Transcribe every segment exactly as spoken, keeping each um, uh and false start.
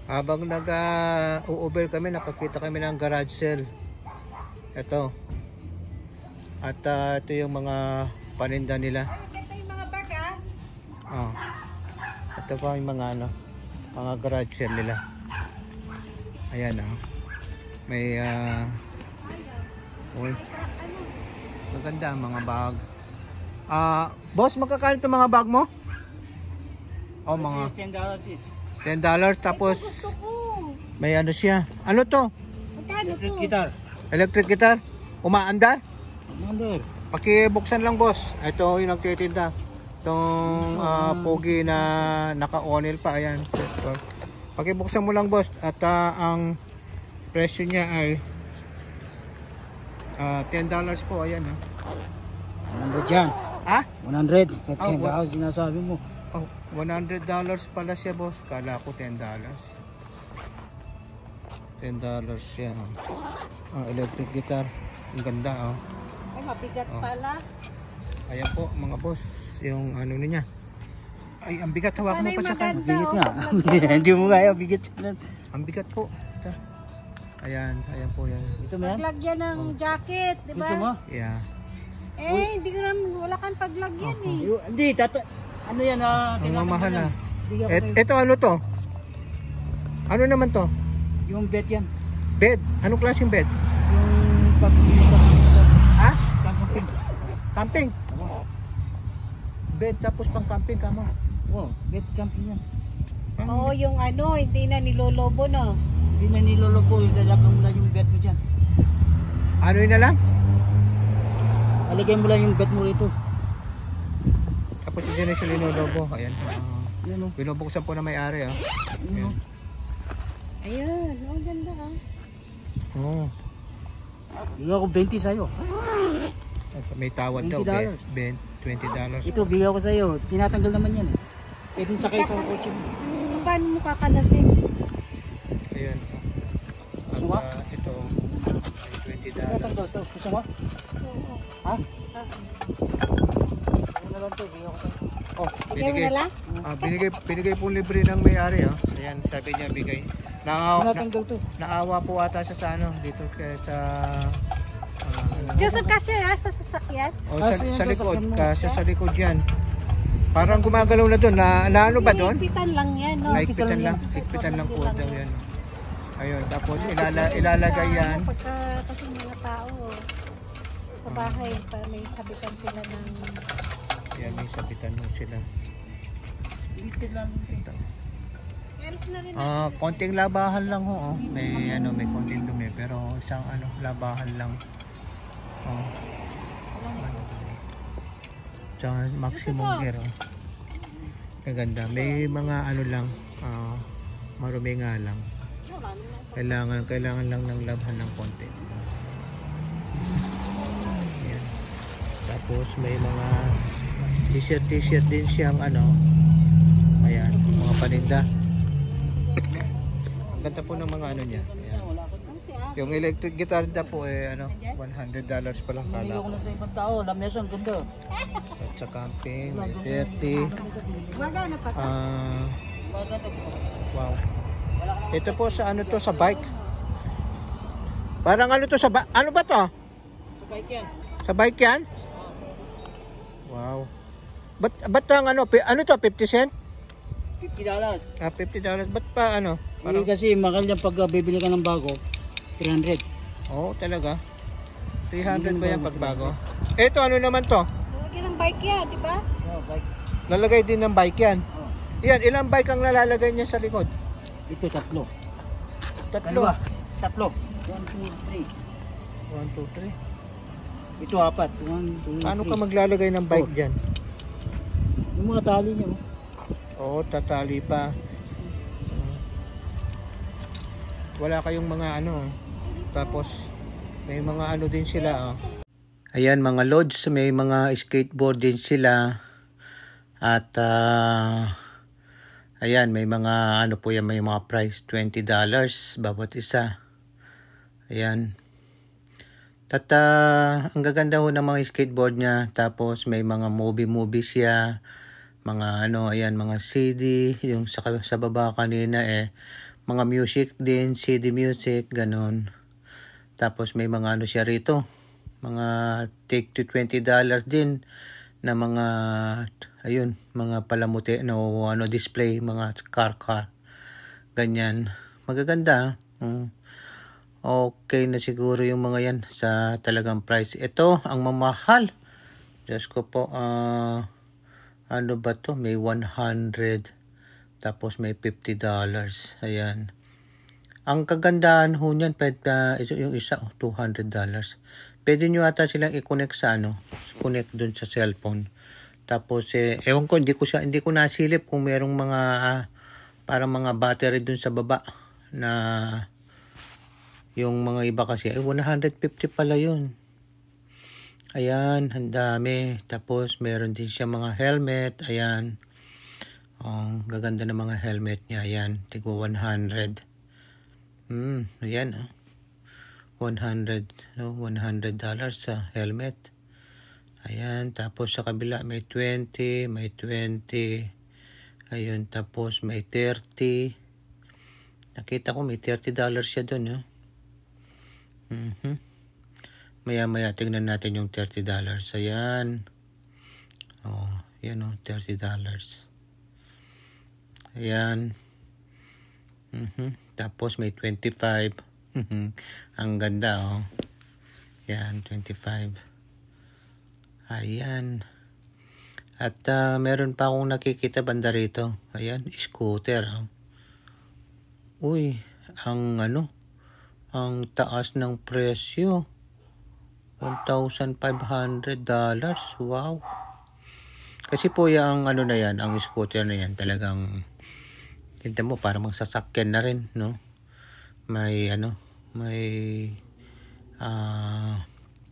Habang nag-u-Uber kami, nakakita kami ng garage sale. Ito. At uh, ito yung mga paninda nila. Ito yung mga bag ah. Oh. Ito pa yung mga ano, mga garage sale nila. Ayan ah. May uh, uy. Maganda mga bag. Ah, uh, boss, magkakano itong mga bag mo? Oh, mga ten dollars each. ten dollars tapos Gusto ko. may ano siya. Ano to? Magkano Electric to? guitar. Electric guitar? Umaandar? Number. Pakibuksan lang boss. Ito yung nagtitinda. Itong uh, pogi na naka-onil pa. Ayan. Pakibuksan mo lang boss. At uh, ang presyo niya ay uh, ten dollars po. Ayan ha. one hundred yan. Ha? one hundred. Sa Oh, ten dollars sinasabi mo. Oh, one hundred dollars pala siya boss. Kala ko ten dollars. ten dollars siya. Oh, electric guitar. Ang ganda oh. Ay, mabigat Oh. pala. Ayan po mga boss. Yung ano niya. Ay, ang bigat. Hawak mo Sana pa yung sa kan. maganda. Bigat oh, nga. paglagyan. Hindi mo kaya bigat yan. Ang bigat po. Ito. Ayan, ayan po yan. Ito mo yan? Paglagyan ng jacket, di ba? Gusto mo? Yeah. Eh, hindi ko naman, wala kang paglagyan eh. Yung- Hindi, tata... Ano yan ah? Ang tinatanggal mamahal yan. ah. Bigyan ko Et, kayo. ito ano to? Ano naman to? Yung bed yan. Bed. Anong klaseng bed? Yung pag... Ha? Camping. Camping. Bed tapos pang camping ka mo. Oh, bed camping yan. Oo, yung ano, hindi na nilolobo no. Hindi na nilolobo. Ilalagay mo lang yung bed mo dyan. Ano yun na lang? Alagay mo lang yung bed mo rito. Tapos yun na siya linolobo. Ayan. Uh, Yan o. binubuksan po na may-ari ah. Yan o. Ayun, oh, ganda ah. Oh. Bigyan ko twenty sa'yo. May tawad daw. twenty dollars. Ben, twenty dollars. Ito, bigyan ko sa'yo. Tinatanggal naman yan eh. Pwede sakay sa kotse mo. Paano mo kakalasin? Ayan. At Ano ba? uh, ito ay twenty dollars. Tinatanggal to. Gusto mo? Oo. Ha? Ah. Ano na lang to, bigyan ko sa'yo. Oh, Bigyan mo binigay. na lang? Ah, binigay binigay po libre ng may-ari ah. Ayan, sabi niya bigay. Naawa, na, Tinatanggal to. naawa po ata siya sa ano dito kaya sa ah, Joseph kasi ah, sa sasakyan. oh, Ah, sa, sino sa likod, sasakyan mo? kasi sa likod yan. Parang gumagalaw na doon. Na, na ano ba doon? Higpitan lang yan, no? Naikpitan lang, yan. ikpitan lang po Lang daw yan. yan. Ayun, tapos ilala, ilalagay yan. Sa, ano, Pagka kasi mga tao sa bahay, pa, may sabitan sila ng... Yan, may sabitan mo sila. Bigyan lang. Meron na rin. Ah, konting labahan lang ho, oh. May ano, may konting dumi pero isang ano, labahan lang. Oh. Tsaka maximum gear, oh. Kaganda. May mga ano lang, ah, marumi nga lang. Kailangan, kailangan lang ng labhan ng konti. Ayan. Tapos may mga t-shirt, t-shirt din siyang ano. Ayan, mga paninda. Ang ganda po ng mga ano niya. Ayan. Yung electric guitar na po eh ano, one hundred dollars pa lang Bigyan kala ko ko. na sa ibang tao. Lamesa, ang ganda. At sa camping, may thirty. Magana pa ka? Ah, wow. Ito po sa ano to, sa bike. Parang ano to sa ba ano ba to? Sa bike yan. Sa bike yan? Wow. Ba't, ba't ang ano, pi- ano to, fifty cent? fifty dollars. Ah, fifty dollars. Ba't pa ano? Parang... kasi mahal yan pag uh, bibili ka ng bago. three hundred. Oo, oh, talaga. three hundred ba yan pag bago? Ito, ano naman to? Lalagyan ng bike yan, di ba? Oh, bike. Lalagay din ng bike yan. Oh. Yan, ilang bike ang nalalagay niya sa likod? Ito, tatlo. Tatlo. Dalawa. Tatlo. one, two, three. one, two, three. Ito, apat. one, two, Paano three. ka maglalagay ng bike Four. dyan? Yung mga tali niya. oh. Oo, tatali pa. Wala kayong mga ano. Tapos, may mga ano din sila. Oh. Ayan, mga lods. May mga skateboard din sila. At, uh, ayan, may mga ano po yan. May mga price. twenty dollars bawat isa. Ayan. At uh, ang gaganda ho ng mga skateboard niya. Tapos, may mga movie-movie siya. Mga ano, ayan, mga C D. Yung sa, sa baba kanina eh. mga music din, C D music, ganon. Tapos may mga ano siya rito, mga take to twenty dollars din na mga, ayun, mga palamuti, no, ano, display, mga car car. Ganyan. Magaganda. Hmm. Okay na siguro yung mga yan sa talagang price. Ito, ang mamahal. Diyos ko po, uh, ano ba to? May one hundred. Tapos may fifty dollars. Ayan. Ang kagandahan ho niyan, pwede, uh, yung isa, oh, two hundred dollars. Pwede nyo ata silang i-connect sa ano, connect dun sa cellphone. Tapos, eh, ewan ko, hindi ko, siya, hindi ko nasilip kung merong mga, uh, parang mga battery dun sa baba na yung mga iba kasi, ay one hundred fifty pala yun. Ayan, ang dami. Tapos, meron din siya mga helmet. Ayan. Oh, gaganda ng mga helmet niya. Ayan, tigwa one hundred. Hmm, ayan ah. one hundred, no, one hundred dollars sa helmet. Ayan, tapos sa kabila may twenty, may twenty. Ayun, tapos may thirty. Nakita ko may thirty dollars siya doon, ah. Mhm. Maya-maya tingnan natin yung thirty dollars. Ayan. Oh, yan oh, thirty dollars. Ayan. Mhm. Tapos may twenty-five. Ang ganda oh. Yan, twenty-five. Ayan. At uh, meron pa akong nakikita banda rito. Ayan, scooter. Oh. Uy, ang ano, ang taas ng presyo. one thousand five hundred dollars. Wow. Kasi po yung ano na yan, ang scooter na yan, talagang, tinta mo, parang magsasakyan na rin, no? May, ano, may, ah,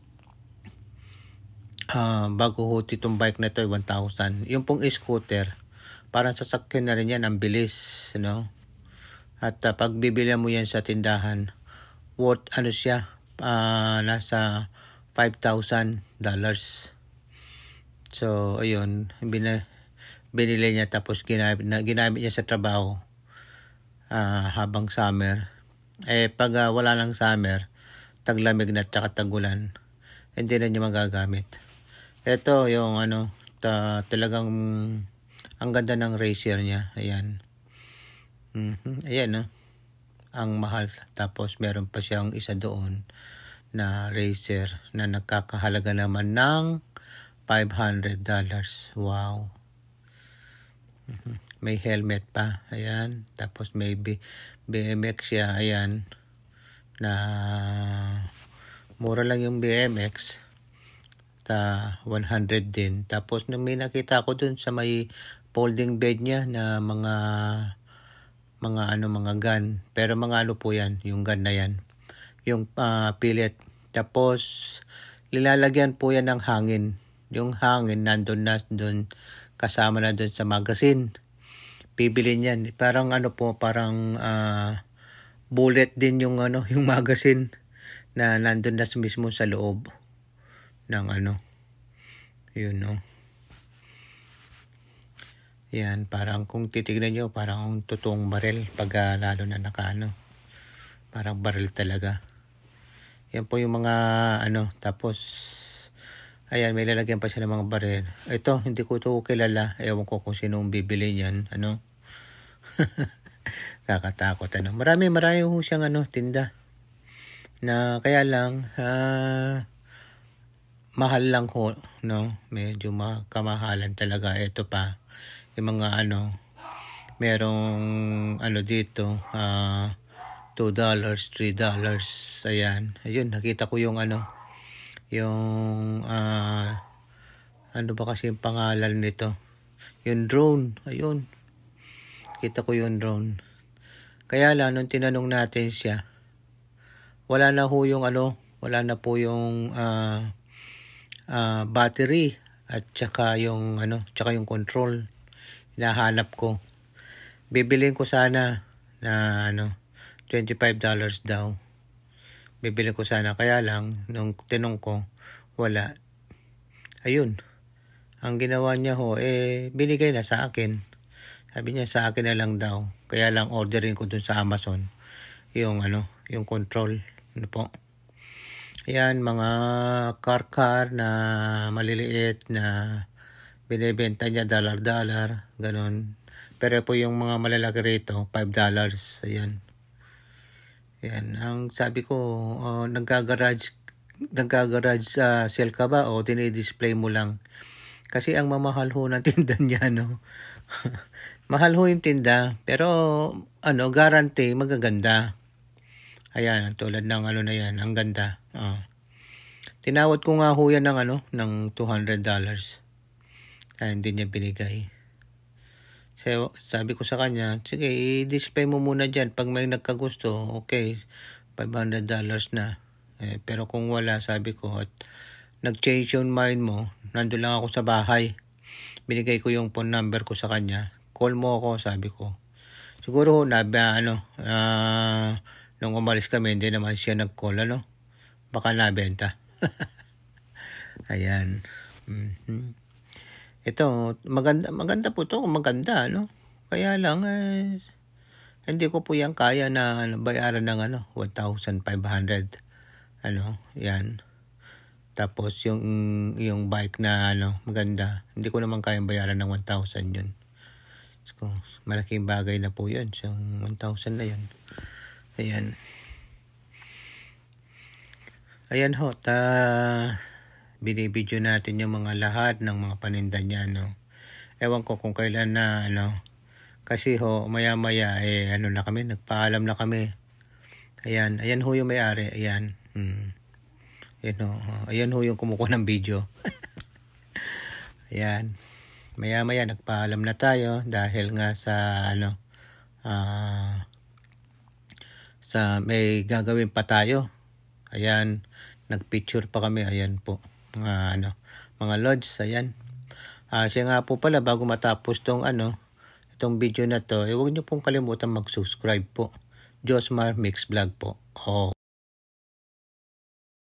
uh, uh, bago ho itong bike na ito, one thousand. Yung pong scooter, parang sasakyan na rin yan, ang bilis, no? At uh, pag bibili mo yan sa tindahan, worth, ano siya, uh, nasa five thousand dollars. So, ayun, bin- binili niya tapos ginamit, na, ginamit niya sa trabaho uh, habang summer. Eh, pag uh, wala ng summer, taglamig na at saka tagulan, hindi na niya magagamit. Ito, yung ano, ta, talagang ang ganda ng racer niya. Ayan. Mm-hmm. Ayan, no? Ang mahal. Tapos, meron pa siyang isa doon na racer na nagkakahalaga naman ng five hundred dollars. Wow. Mm-hmm. May helmet pa. Ayan. Tapos may B- BMX siya. Ayan. Na mura lang yung B M X. Ta one hundred din. Tapos nung may nakita ko dun sa may folding bed niya na mga mga ano mga gun. Pero mga ano po yan. Yung gun na yan. Yung uh, pellet. Tapos, lilalagyan po yan ng hangin. Yung hangin nandun na dun, kasama na dun sa magazine. Bibili niyan. Parang ano po, parang uh, bullet din yung ano, yung magazine na nandun na mismo sa loob ng ano. Yun, no. Yan, parang kung titignan nyo, parang totoong baril pag uh, lalo na naka ano. Parang baril talaga. Yan po yung mga ano, tapos ayan, may lalagyan pa siya ng mga baril. Ito, hindi ko ito kilala. Ewan ko kung sinong bibili niyan, ano. Kakatakot, ano. Marami, marami ho siyang ano, tinda. Na kaya lang, uh, mahal lang ho, no. Medyo kamahalan talaga. Ito pa, yung mga ano, merong ano dito, ah, uh, two dollars, three dollars. Ayan. Ayun, nakita ko yung ano, yung, uh, ano ba kasi yung pangalan nito? Yung drone. Ayun. Kita ko yung drone. Kaya lang, nung tinanong natin siya, wala na ho yung ano, wala na po yung uh, uh, battery at saka yung ano, saka yung control. Hinahanap ko. Bibilin ko sana na ano, twenty-five dollars daw. Bibili ko sana. Kaya lang, nung tinong ko, wala. Ayun. Ang ginawa niya ho, eh, binigay na sa akin. Sabi niya, sa akin na lang daw. Kaya lang orderin ko dun sa Amazon yung ano, yung control. Ano po? Ayan, mga car-car na maliliit na binibenta niya dollar-dollar, ganun. Pero po yung mga malalaki rito, five dollars. Ayan. Ayan. Ang sabi ko, uh, nagka-garage, nagka-garage sa uh, sale ka ba o dinidisplay mo lang? Kasi ang mamahal ho ng tinda niya, no? Mahal ho yung tinda, pero ano, guarantee, magaganda. Ayan, tulad ng ano na yan, ang ganda. Uh. Tinawad ko nga ho yan ng ano, ng two hundred dollars. Kaya hindi niya binigay. So, sabi ko sa kanya, sige, i-display mo muna dyan. Pag may nagkagusto, okay, five hundred dollars na. Eh, pero kung wala, sabi ko, at nag-change yung mind mo, nandun lang ako sa bahay. Binigay ko yung phone number ko sa kanya. Call mo ako, sabi ko. Siguro, na, ano, uh, nung umalis kami, hindi naman siya nag-call, ano? Baka nabenta. Ayan. Mm-hmm. Ito, maganda, maganda po to, maganda, no? Kaya lang, eh, hindi ko po yan kaya na ano, bayaran ng ano, one thousand five hundred. Ano, yan. Tapos yung, yung bike na ano, maganda. Hindi ko naman kayang bayaran ng one thousand yun. So, malaking bagay na po yun. So, one thousand na yun. Ayan. Ayan ho, ta binibidyo natin yung mga lahat ng mga paninda niya, no. Ewan ko kung kailan na, ano, kasi ho, maya-maya, eh, ano na kami, nagpaalam na kami. Ayan, ayan ho yung may-ari, ayan. Hmm. Ayan ho, ayan ho yung kumukuha ng video. Ayan, maya-maya, nagpaalam na tayo dahil nga sa, ano, ah, uh, sa may gagawin pa tayo. Ayan, nagpicture pa kami, ayan po. Mga ano, mga lods, ayan. Ah, uh, siya nga po pala bago matapos tong ano, itong video na to, eh huwag niyo pong kalimutan mag-subscribe po. Josmar Mix Vlog po. Oh.